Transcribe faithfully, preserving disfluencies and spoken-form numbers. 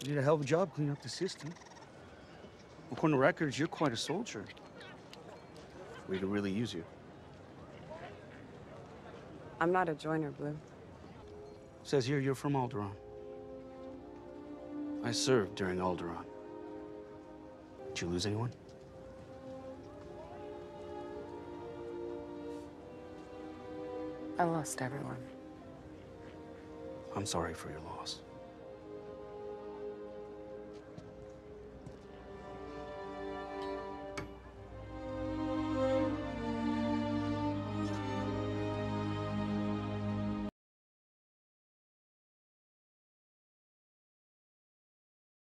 You did a hell of a job cleaning up the system. According to records, you're quite a soldier. We could really use you. I'm not a joiner, Blue. Says here you're from Alderaan. I served during Alderaan. Did you lose anyone? I lost everyone. I'm sorry for your loss.